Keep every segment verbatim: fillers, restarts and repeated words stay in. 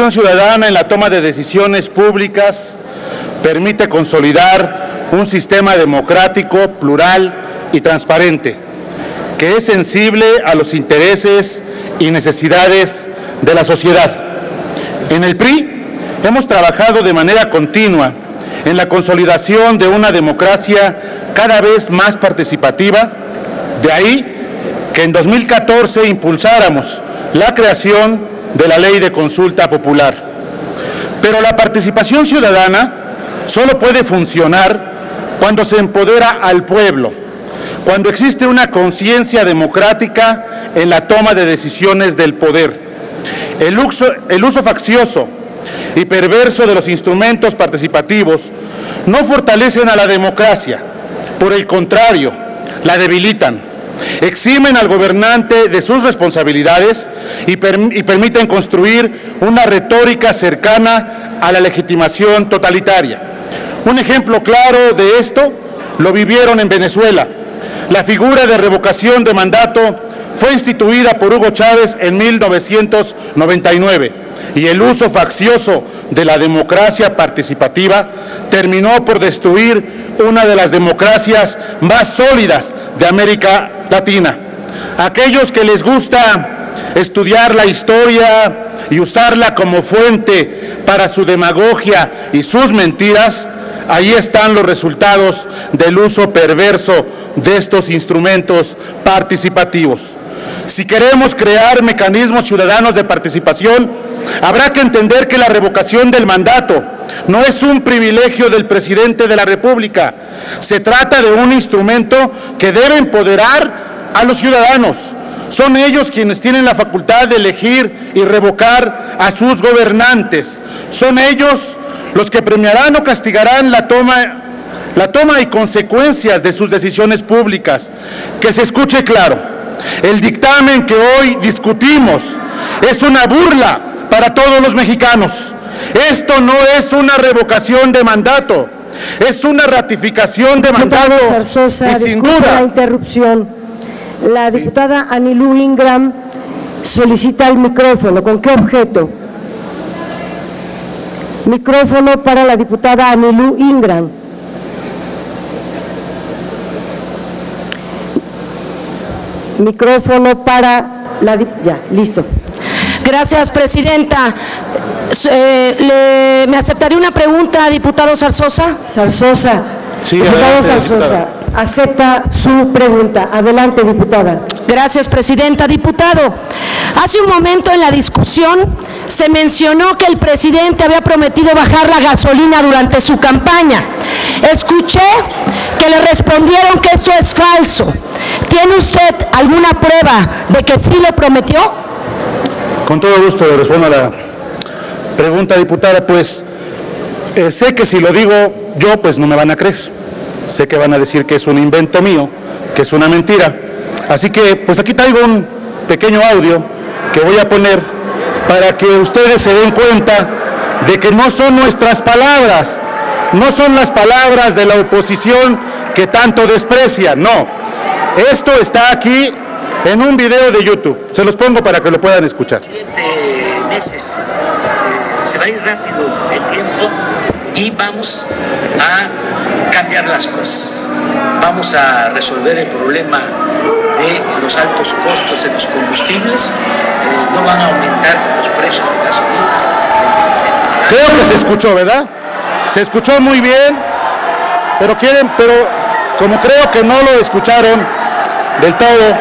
participación ciudadana en la toma de decisiones públicas permite consolidar un sistema democrático, plural y transparente, que es sensible a los intereses y necesidades de la sociedad. En el P R I hemos trabajado de manera continua en la consolidación de una democracia cada vez más participativa, de ahí que en dos mil catorce impulsáramos la creación de la Ley de Consulta Popular. Pero la participación ciudadana solo puede funcionar cuando se empodera al pueblo, cuando existe una conciencia democrática en la toma de decisiones del poder. El uso, el uso faccioso y perverso de los instrumentos participativos no fortalecen a la democracia, por el contrario, la debilitan, eximen al gobernante de sus responsabilidades y, per, y permiten construir una retórica cercana a la legitimación totalitaria. Un ejemplo claro de esto lo vivieron en Venezuela. La figura de revocación de mandato fue instituida por Hugo Chávez en mil novecientos noventa y nueve y el uso faccioso de la democracia participativa terminó por destruir una de las democracias más sólidas de América Latina. Aquellos que les gusta estudiar la historia y usarla como fuente para su demagogia y sus mentiras, ahí están los resultados del uso perverso de estos instrumentos participativos. Si queremos crear mecanismos ciudadanos de participación, habrá que entender que la revocación del mandato no es un privilegio del presidente de la República. Se trata de un instrumento que debe empoderar a los ciudadanos. Son ellos quienes tienen la facultad de elegir y revocar a sus gobernantes. Son ellos los que premiarán o castigarán la toma, la toma y consecuencias de sus decisiones públicas. Que se escuche claro. El dictamen que hoy discutimos es una burla para todos los mexicanos. Esto no es una revocación de mandato, es una ratificación de mandato. Diputada Zarzosa, y sin disculpe duda. la interrupción. La diputada sí. Anilú Ingram solicita el micrófono. ¿Con qué objeto? Micrófono para la diputada Anilú Ingram. Micrófono para la... Ya, listo. Gracias, presidenta. Eh, le, ¿Me aceptaría una pregunta, diputado Zarzosa? Zarzosa. Sí, diputado adelante, Zarzosa, diputada. acepta su pregunta. Adelante, diputada. Gracias, presidenta. Diputado, hace un momento en la discusión se mencionó que el presidente había prometido bajar la gasolina durante su campaña. Escuché que le respondieron que esto es falso. ¿Tiene usted alguna prueba de que sí lo prometió? Con todo gusto le respondo a la pregunta, diputada. Pues eh, sé que si lo digo yo, pues no me van a creer. Sé que van a decir que es un invento mío, que es una mentira. Así que, pues aquí traigo un pequeño audio que voy a poner para que ustedes se den cuenta de que no son nuestras palabras, no son las palabras de la oposición que tanto desprecia, no. Esto está aquí en un video de YouTube. Se los pongo para que lo puedan escuchar. Siete meses. Eh, se va a ir rápido el tiempo y vamos a cambiar las cosas. Vamos a resolver el problema de los altos costos de los combustibles. Eh, no van a aumentar los precios de gasolinas. Creo que se escuchó, ¿verdad? Se escuchó muy bien, pero quieren, pero como creo que no lo escucharon del todo.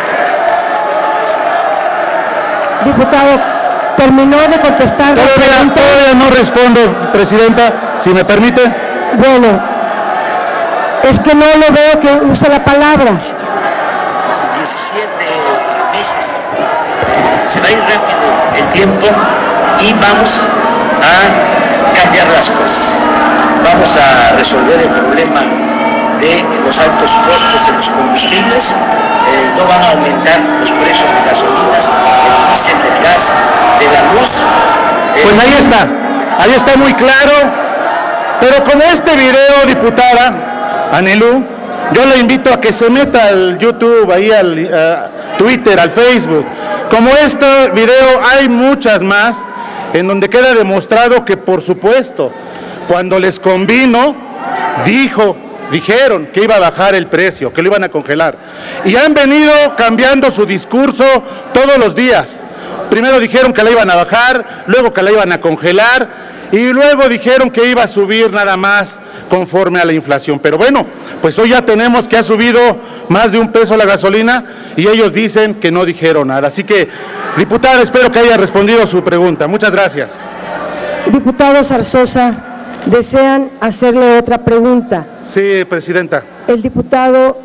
Diputado, terminó de contestar. Todavía, todavía no respondo, presidenta, si me permite. Bueno, es que no lo veo que use la palabra. diecisiete meses. Se va a ir rápido el tiempo y vamos a cambiar las cosas. Vamos a resolver el problema de los altos costos de los combustibles. Eh, no van a aumentar los precios de gasolinas, del diésel, del gas, de la luz. Eh, Pues ahí está, ahí está muy claro. Pero como este video, diputada Anilú, yo le invito a que se meta al YouTube, ahí al uh, Twitter, al Facebook. Como este video hay muchas más en donde queda demostrado que, por supuesto, cuando les convino, dijo, dijeron que iba a bajar el precio, que lo iban a congelar. Y han venido cambiando su discurso todos los días. Primero dijeron que la iban a bajar, luego que la iban a congelar, y luego dijeron que iba a subir nada más conforme a la inflación. Pero bueno, pues hoy ya tenemos que ha subido más de un peso la gasolina y ellos dicen que no dijeron nada. Así que, diputada, espero que haya respondido su pregunta. Muchas gracias. Diputado Zarzosa, ¿desean hacerle otra pregunta? Sí, presidenta. El diputado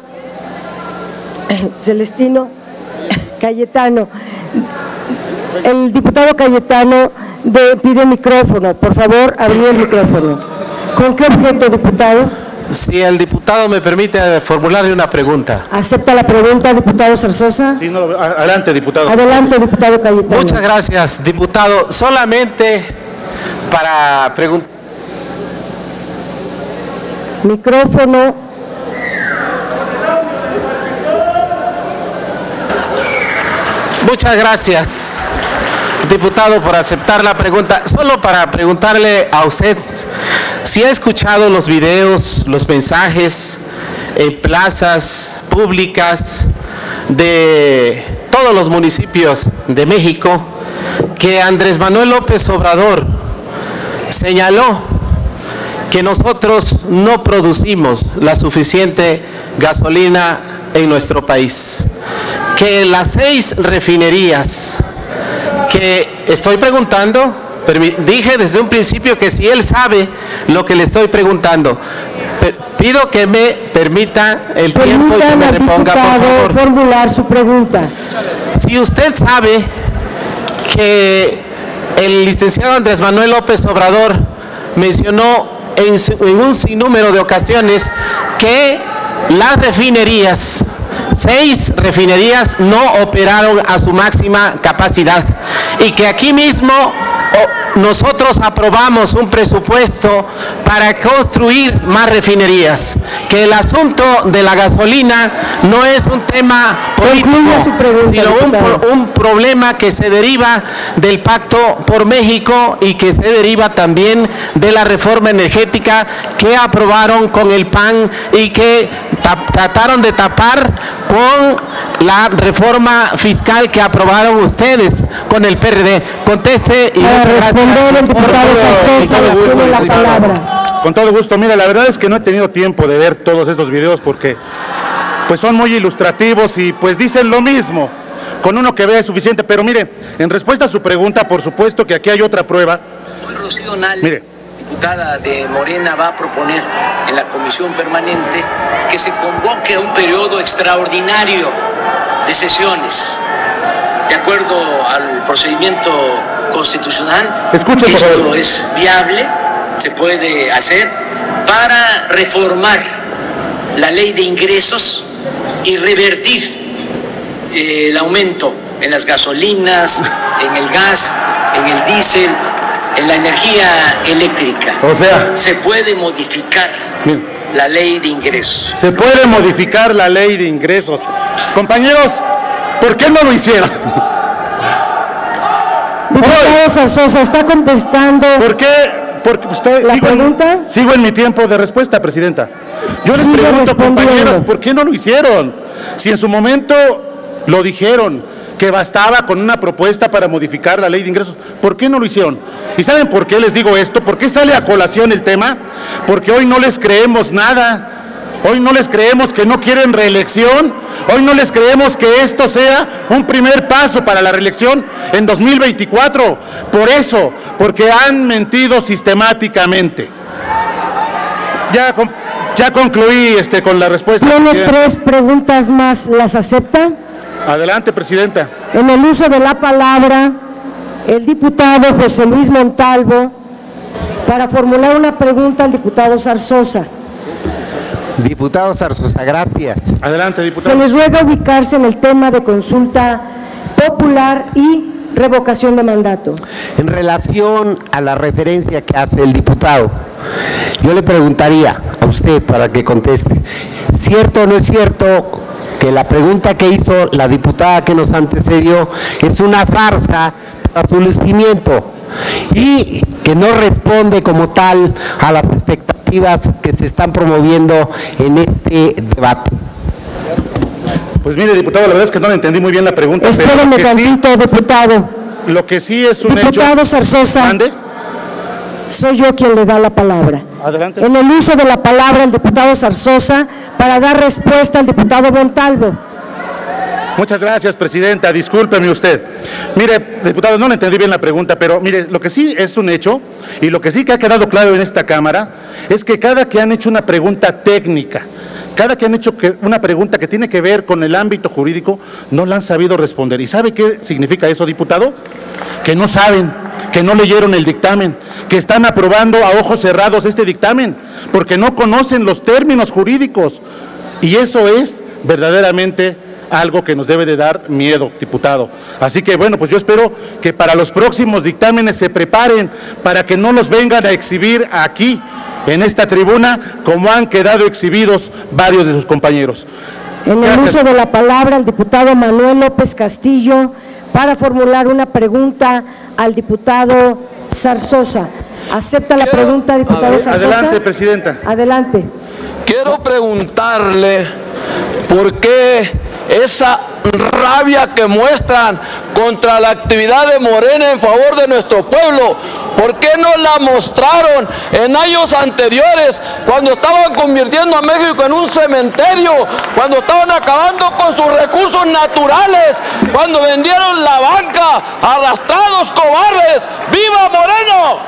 Celestino Cayetano, el diputado Cayetano de, pide micrófono. Por favor, abrir el micrófono. ¿Con qué objeto, diputado? Si el diputado me permite formularle una pregunta. ¿Acepta la pregunta, diputado Zarzosa? Sí, no, adelante, diputado. Adelante, diputado Cayetano. Muchas gracias, diputado. Solamente para preguntar. Micrófono. Muchas gracias, diputado, por aceptar la pregunta. Solo para preguntarle a usted si ha escuchado los videos, los mensajes en plazas públicas de todos los municipios de México que Andrés Manuel López Obrador señaló que nosotros no producimos la suficiente gasolina en nuestro país, que las seis refinerías que estoy preguntando, dije desde un principio que si él sabe lo que le estoy preguntando, pido que me permita el tiempo y se me reponga, por favor, formular su pregunta. Si usted sabe que el licenciado Andrés Manuel López Obrador mencionó en, en un sinnúmero de ocasiones que las refinerías, seis refinerías no operaron a su máxima capacidad y que aquí mismo nosotros aprobamos un presupuesto para construir más refinerías, que el asunto de la gasolina no es un tema político, sino un, un problema que se deriva del Pacto por México y que se deriva también de la reforma energética que aprobaron con el P A N y que trataron de tapar con la reforma fiscal que aprobaron ustedes con el P R D. Conteste y muchas gracias. El diputado Zarzosa tiene la palabra. Con todo gusto. Mira, la verdad es que no he tenido tiempo de ver todos estos videos porque pues son muy ilustrativos y pues dicen lo mismo. Con uno que vea es suficiente. Pero mire, en respuesta a su pregunta, por supuesto que aquí hay otra prueba. Rocío Nale, mire, diputada de Morena, va a proponer en la comisión permanente que se convoque a un periodo extraordinario de sesiones, de acuerdo al procedimiento constitucional. Escuche, esto por favor. Es viable, se puede hacer para reformar la ley de ingresos y revertir eh, el aumento en las gasolinas, en el gas, en el diésel, en la energía eléctrica. O sea, se puede modificar bien la ley de ingresos. Se puede modificar la ley de ingresos. Compañeros, ¿por qué no lo hicieron? Diputado Zarzosa, está contestando. ¿Por qué? Porque estoy, ¿La sigo, pregunta? En, sigo en mi tiempo de respuesta, presidenta. Yo les Sigo pregunto, respondiendo. compañeros, ¿por qué no lo hicieron? Si en su momento lo dijeron, que bastaba con una propuesta para modificar la ley de ingresos, ¿por qué no lo hicieron? ¿Y saben por qué les digo esto? ¿Por qué sale a colación el tema? Porque hoy no les creemos nada. Hoy no les creemos que no quieren reelección. Hoy no les creemos que esto sea un primer paso para la reelección en dos mil veinticuatro. Por eso, porque han mentido sistemáticamente. Ya, ya concluí este, con la respuesta. Tiene tres preguntas más, ¿las acepta? Adelante, presidenta. En el uso de la palabra, el diputado José Luis Montalvo, para formular una pregunta al diputado Zarzosa. Diputado Zarzosa, gracias. Adelante, diputado. Se les ruega ubicarse en el tema de consulta popular y revocación de mandato. En relación a la referencia que hace el diputado, yo le preguntaría a usted para que conteste, ¿cierto o no es cierto que la pregunta que hizo la diputada que nos antecedió es una farsa para su lucimiento? y que no responde como tal a las expectativas que se están promoviendo en este debate. Pues mire, diputado, la verdad es que no le entendí muy bien la pregunta. Espéreme tantito, sí, diputado. Lo que sí es un diputado hecho... Diputado Zarzosa, ¿Mande? Soy yo quien le da la palabra. Adelante. En el uso de la palabra el diputado Zarzosa para dar respuesta al diputado Montalvo. Muchas gracias, presidenta. Discúlpeme usted. Mire, diputado, no le entendí bien la pregunta, pero mire, lo que sí es un hecho y lo que sí que ha quedado claro en esta Cámara es que cada que han hecho una pregunta técnica, cada que han hecho una pregunta que tiene que ver con el ámbito jurídico, no la han sabido responder. ¿Y sabe qué significa eso, diputado? Que no saben, que no leyeron el dictamen, que están aprobando a ojos cerrados este dictamen, porque no conocen los términos jurídicos. Y eso es verdaderamente algo que nos debe de dar miedo, diputado. Así que, bueno, pues yo espero que para los próximos dictámenes se preparen para que no los vengan a exhibir aquí, en esta tribuna, como han quedado exhibidos varios de sus compañeros. En el uso de la palabra, el diputado Manuel López Castillo, para formular una pregunta al diputado Zarzosa. ¿Acepta la pregunta, diputado Zarzosa? Adelante, presidenta. Adelante. Quiero preguntarle por qué esa rabia que muestran contra la actividad de Morena en favor de nuestro pueblo, ¿por qué no la mostraron en años anteriores, cuando estaban convirtiendo a México en un cementerio, cuando estaban acabando con sus recursos naturales, cuando vendieron la banca, arrastrados cobardes? ¡Viva Moreno!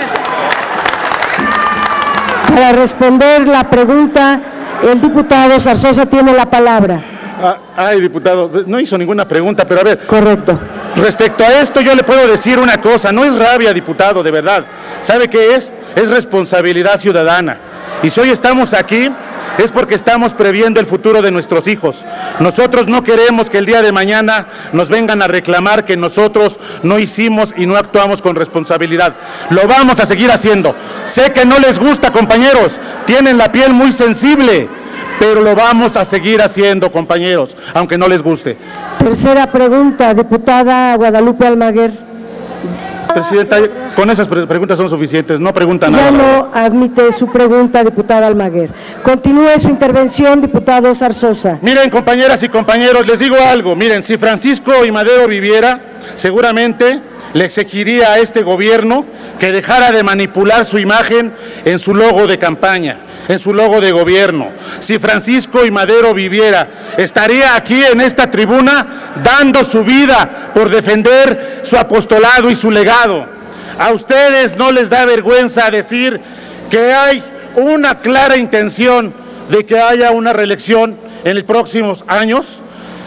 Para responder la pregunta, el diputado Zarzosa tiene la palabra. Ah, ay, diputado, no hizo ninguna pregunta, pero a ver. Correcto. Respecto a esto, yo le puedo decir una cosa, no es rabia, diputado, de verdad. ¿Sabe qué es? Es responsabilidad ciudadana. Y si hoy estamos aquí, es porque estamos previendo el futuro de nuestros hijos. Nosotros no queremos que el día de mañana nos vengan a reclamar que nosotros no hicimos y no actuamos con responsabilidad. Lo vamos a seguir haciendo. Sé que no les gusta, compañeros, tienen la piel muy sensible, pero lo vamos a seguir haciendo, compañeros, aunque no les guste. Tercera pregunta, diputada Guadalupe Almaguer. Presidenta, con esas pre preguntas son suficientes, no pregunta nada. Ya no admite su pregunta, diputada Almaguer. Continúe su intervención, diputado Zarzosa. Miren, compañeras y compañeros, les digo algo. Miren, si Francisco I. Madero viviera, seguramente le exigiría a este gobierno que dejara de manipular su imagen en su logo de campaña, en su logo de gobierno. Si Francisco I. Madero viviera, estaría aquí en esta tribuna dando su vida por defender su apostolado y su legado. A ustedes no les da vergüenza decir que hay una clara intención de que haya una reelección en los próximos años.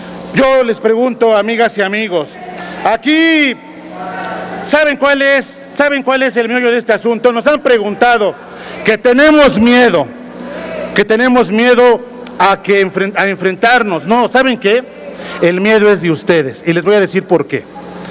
Yo les pregunto, amigas y amigos, aquí, ¿saben cuál es, saben cuál es el meollo de este asunto? Nos han preguntado que tenemos miedo, que tenemos miedo a, que enfrent, a enfrentarnos. No, ¿saben qué? El miedo es de ustedes, y les voy a decir por qué.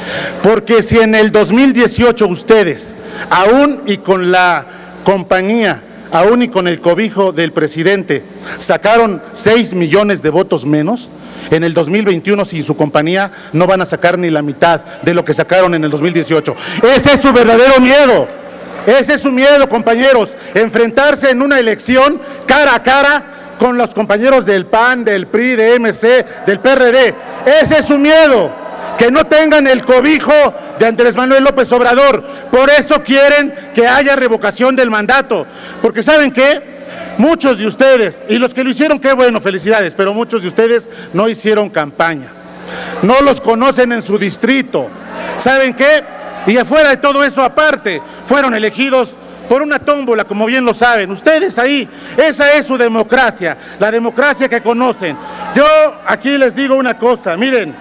Porque si en el dos mil dieciocho ustedes, aún y con la compañía, aún y con el cobijo del presidente, sacaron seis millones de votos menos, en el dos mil veintiuno, sin su compañía, no van a sacar ni la mitad de lo que sacaron en el dos mil dieciocho. Ese es su verdadero miedo. Ese es su miedo, compañeros, enfrentarse en una elección cara a cara con los compañeros del P A N, del P R I, de M C, del P R D. Ese es su miedo, que no tengan el cobijo de Andrés Manuel López Obrador. Por eso quieren que haya revocación del mandato, porque ¿saben qué? Muchos de ustedes, y los que lo hicieron, qué bueno, felicidades, pero muchos de ustedes no hicieron campaña, no los conocen en su distrito. ¿Saben qué? Y afuera de todo eso, aparte, fueron elegidos por una tómbola, como bien lo saben. Ustedes ahí, esa es su democracia, la democracia que conocen. Yo aquí les digo una cosa, miren,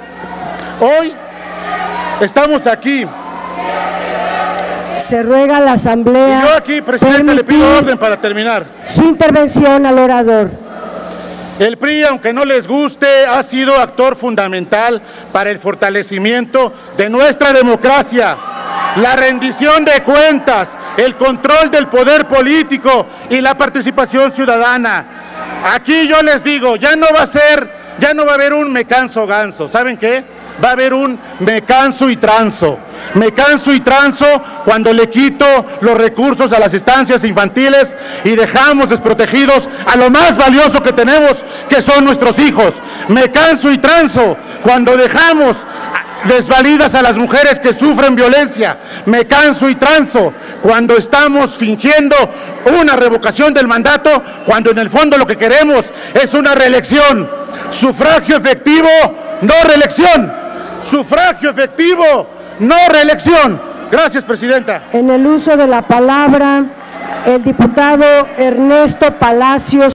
hoy estamos aquí. Se ruega a la Asamblea. Y yo aquí, presidente, le pido orden para terminar. Su intervención al orador. El P R I, aunque no les guste, ha sido actor fundamental para el fortalecimiento de nuestra democracia, la rendición de cuentas, el control del poder político y la participación ciudadana. Aquí yo les digo, ya no va a ser, ya no va a haber un me canso ganso. ¿Saben qué? Va a haber un me canso y transo. Me canso y transo cuando le quito los recursos a las estancias infantiles y dejamos desprotegidos a lo más valioso que tenemos, que son nuestros hijos. Me canso y transo cuando dejamos desvalidas a las mujeres que sufren violencia. Me canso y transo cuando estamos fingiendo una revocación del mandato, cuando en el fondo lo que queremos es una reelección. Sufragio efectivo, no reelección. Sufragio efectivo, no reelección. Gracias, presidenta. En el uso de la palabra, el diputado Ernesto Palacios.